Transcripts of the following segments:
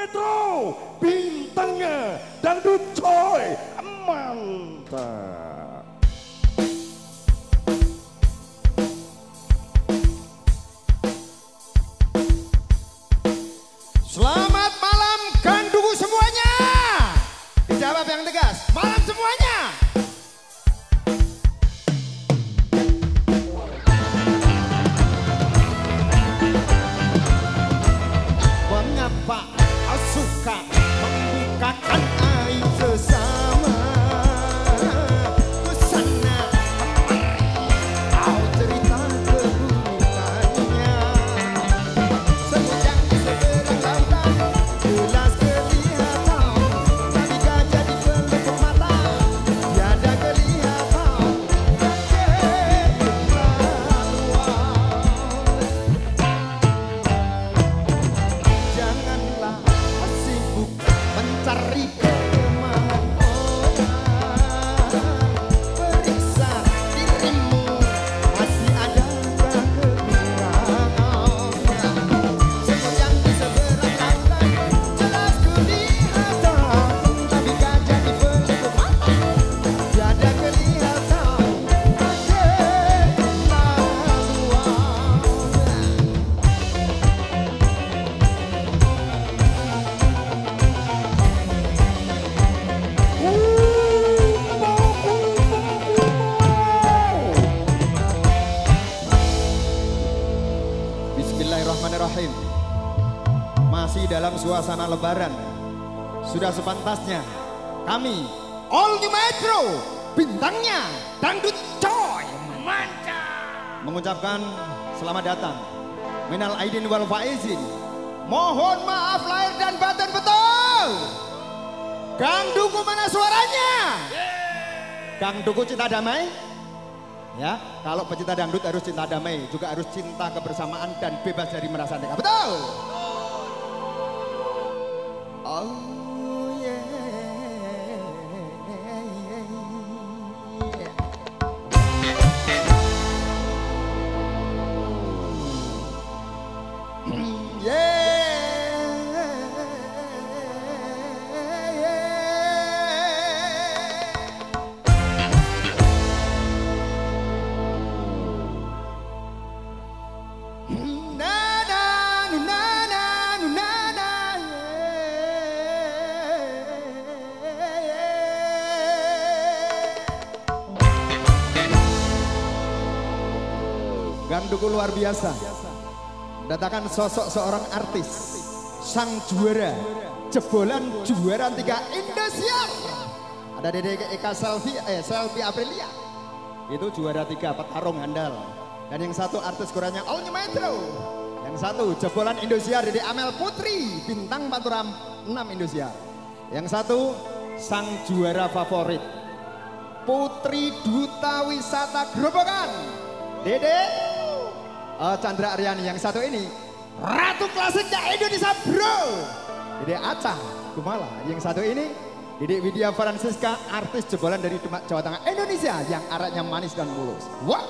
Metro, bintangnya Dangdut Coy, mantap. Selamat malam Ganduku semuanya. Dijawab yang tegas, malam semuanya. Mengapa kau suka membukakan aib sesama? Kesana kau cerita keburukannya. Semujang di seberang lautan jelas kelihatan, tapi gajah di pelupuk mata tiada kelihatan. Janganlah sibuk mencari kelemahan orang. Periksa dirimu, masih adakah kekurangannya? Semujang di seberang lautan jelas kelihatan, tapi gajah di pelupuk mata tiada kelihatan. Bismillahirrahmanirrahim. Masih dalam suasana lebaran, sudah sepantasnya kami All New Metro, bintangnya Dangdut Coy, mantap, mengucapkan selamat datang. Minal aidin wal faizin, mohon maaf lahir dan batin betul. Gangduku mana suaranya? Gang Duku cinta damai. Ya, kalau pecinta dangdut harus cinta damai, juga harus cinta kebersamaan dan bebas dari merasa neka. Betul. Oh yeah. Gangduku luar biasa, mendatangkan sosok seorang artis, sang juara, jebolan juara 3 Indosiar. Ada Dede Eka Selfie Aprilia, itu juara 3 petarung handal. Dan yang satu artis kurangnya All New Metro, yang satu jebolan Indosiar Dede Amel Putri, bintang Panturam 6 Indosiar. Yang satu sang juara favorit, Putri Duta Wisata Grobogan, Dede Chandra Aryani. Yang satu ini Ratu Klasiknya Indonesia Bro, Dede Aca Kumala. Yang satu ini Dede Widya Francisca, artis jebolan dari Demak Jawa Tengah Indonesia yang araknya manis dan mulus. Wah.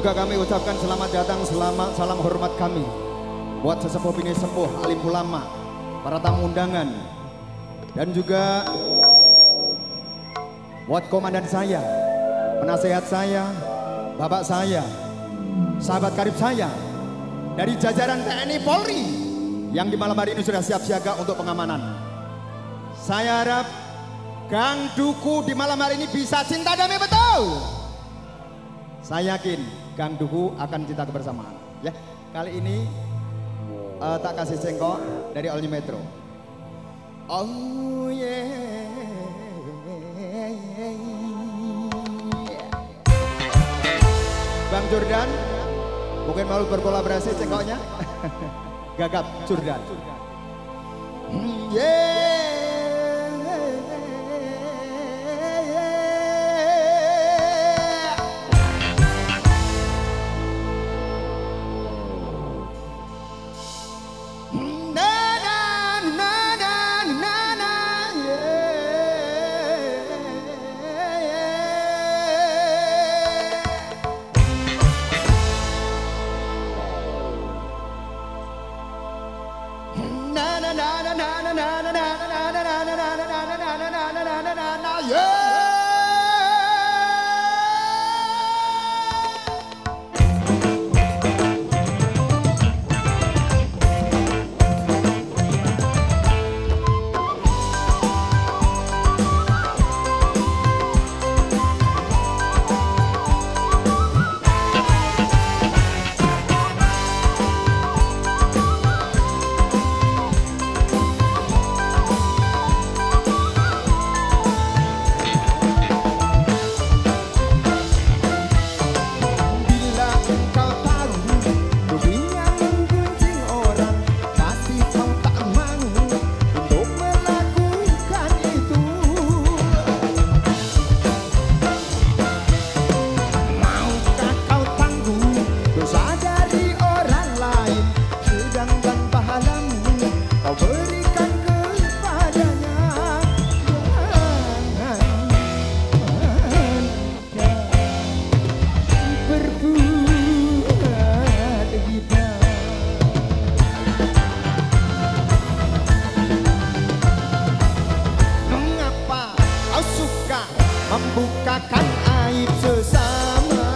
juga kami ucapkan selamat datang, selamat salam hormat kami buat sesepuh bini sepuh, alim ulama, para tamu undangan, dan juga buat komandan saya, penasehat saya, bapak saya, sahabat karib saya dari jajaran TNI Polri yang di malam hari ini sudah siap siaga untuk pengamanan. Saya harap Gang Duku di malam hari ini bisa cinta damai betul. Saya yakin Gang Duku akan cinta kebersamaan. Ya, kali ini tak kasih cengkok dari All New Metro. Oh yeah. Bang Jordan, mungkin mau berkolaborasi cengkoknya. Gagap Jordan. Yeah. Membukakan aib sesama,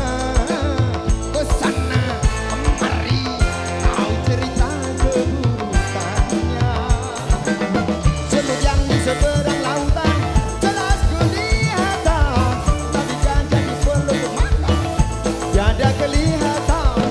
kesana kemari kau cerita keburukannya. Semut yang di seberang lautan jelas kelihatan, tapi gajah di peluk mata tiada kelihatan.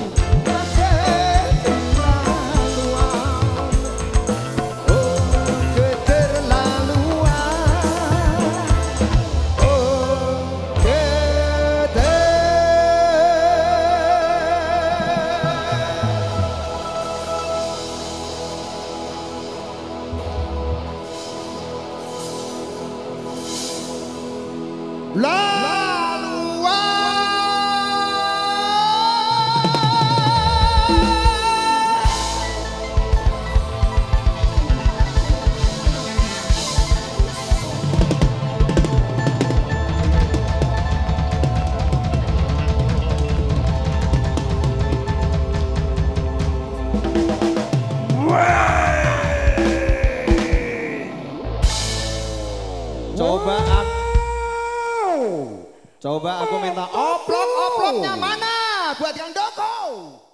Coba aku minta oplok-oploknya mana buat Kang Doko.